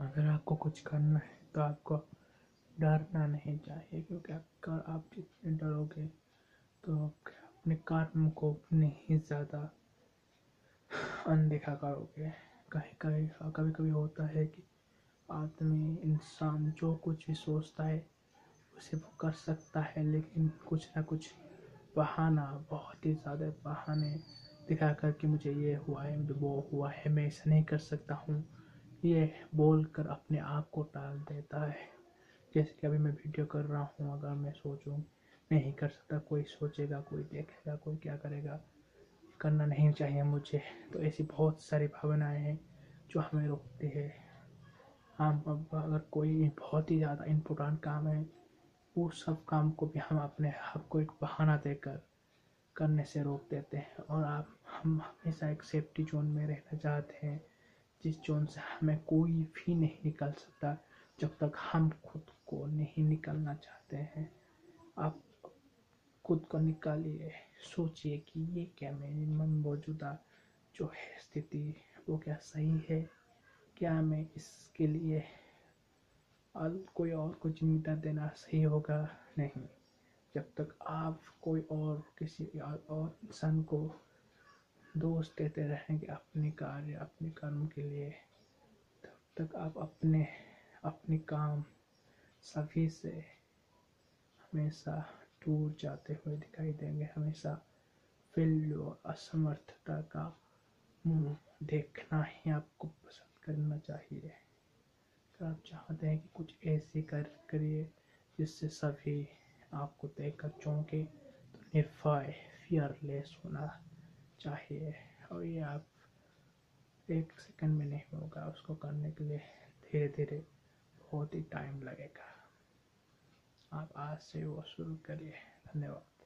अगर आपको कुछ करना है तो आपको डरना नहीं चाहिए, क्योंकि अगर आप जितने डरोगे तो अपने कर्म को अपने ही ज़्यादा अनदेखा करोगे। कभी कभी होता है कि आदमी इंसान जो कुछ भी सोचता है उसे वो कर सकता है, लेकिन कुछ ना कुछ बहाना, बहुत ही ज़्यादा बहाने दिखा कर कि मुझे ये हुआ है, मुझे वो हुआ है, मैं ऐसा नहीं कर सकता हूँ, ये बोल कर अपने आप को टाल देता है। जैसे कि अभी मैं वीडियो कर रहा हूँ, अगर मैं सोचूं नहीं कर सकता, कोई सोचेगा, कोई देखेगा, कोई क्या करेगा, करना नहीं चाहिए मुझे, तो ऐसी बहुत सारी भावनाएं हैं जो हमें रोकती है। हम अब अगर कोई बहुत ही ज़्यादा इम्पोर्टेंट काम है, वो सब काम को भी हम अपने आप को एक बहाना देकर करने से रोक देते हैं। और हम हमेशा एक सेफ्टी जोन में रहना चाहते हैं, जिस जोन से हमें कोई भी नहीं निकल सकता जब तक हम खुद को नहीं निकलना चाहते हैं। आप खुद को निकालिए, सोचिए कि ये क्या मेरे मन मौजूदा जो है स्थिति, वो क्या सही है, क्या मैं इसके लिए कोई और को जिम्मेदार देना सही होगा? नहीं। जब तक आप कोई और किसी और इंसान को दोष देते रहेंगे अपने कार्य, अपने कर्म के लिए, तब तक आप अपने काम सभी से हमेशा दूर जाते हुए दिखाई देंगे। हमेशा फेल्यूर और असमर्थता का मुंह देखना ही आपको पसंद करना चाहिए। अगर आप चाहते हैं कि कुछ ऐसे करिए जिससे सभी आपको देखकर चौंके, तो निर्भय, फियरलेस होना चाहिए। और ये आप एक सेकंड में नहीं होगा, उसको करने के लिए धीरे धीरे बहुत ही टाइम लगेगा। आप आज से वो शुरू करिए। धन्यवाद।